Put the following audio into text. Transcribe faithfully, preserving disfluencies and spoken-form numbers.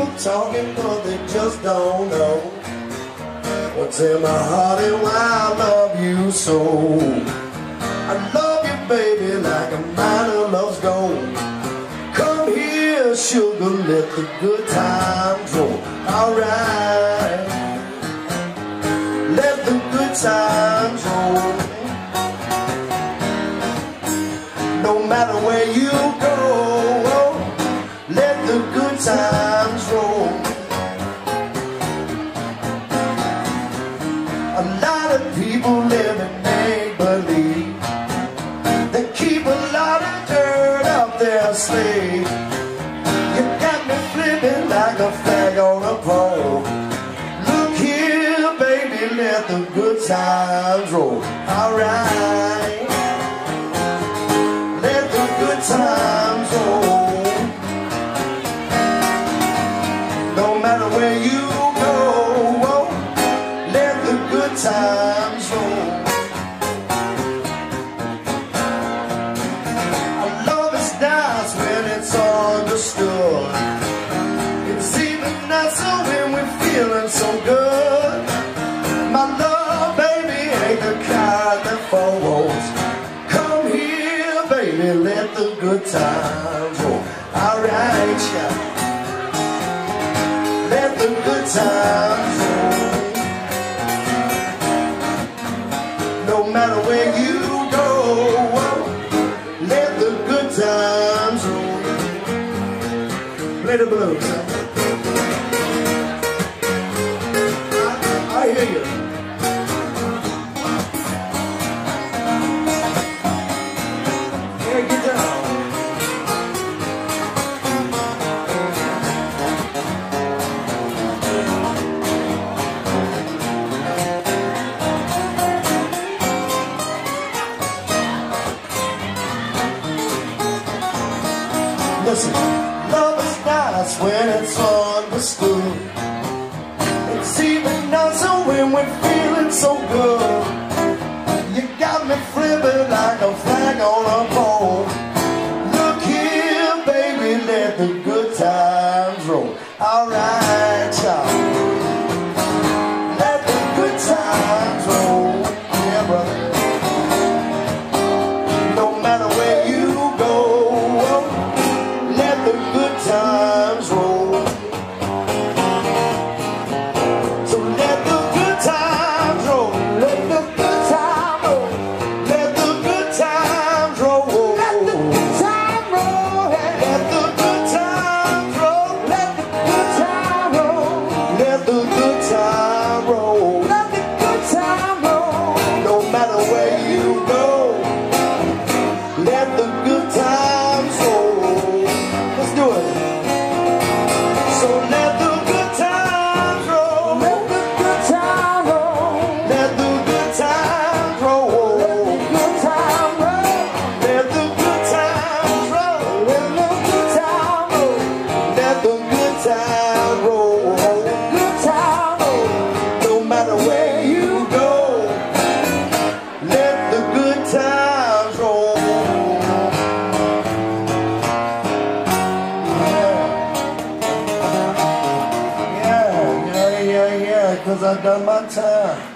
people talking, but they just don't know what's in my heart and why I love you so. I love you, baby, like a miner loves gold. Come here, sugar, let the good times roll. Alright, let the good times roll. No matter where you go, let the good times roll. A lot of people live in make-believe. They keep a lot of dirt up their sleeve. You got me flipping like a flag on a pole. Look here, baby, let the good times roll. Alright, let the good times roll. No matter where you go, let the good times roll. Our love is nice when it's understood. It's even nicer when we're feeling so good. My love, baby, ain't the kind that falls. Come here, baby, let the good times roll. Alright, yeah, let the good times roll. No matter where you go, let the good times roll. Play the blues. I, I hear you. Yeah, get down. Listen, love is nice when it's understood. It's even nicer when we're feeling so good. You got me flipping like a flag on a pole. Look here, baby, let the good times roll. Alright, child, let the good times roll. Yeah, brother. No matter where you go, let the good times roll. So let the good times roll. Let the good times roll. Let the good times roll. Let the good times roll. Let the good times roll. Let the good times roll. Let the good times roll. Let the good times roll. No matter where you go, let the good times roll. Let's do it. So let the good times roll. Let the good times roll. Let the good times roll. Let the good times roll. Let the good times roll. Let the good times roll. Let the good times roll. No matter where you go, let the good times roll. Yeah, yeah, yeah, yeah, 'cause I've done my time.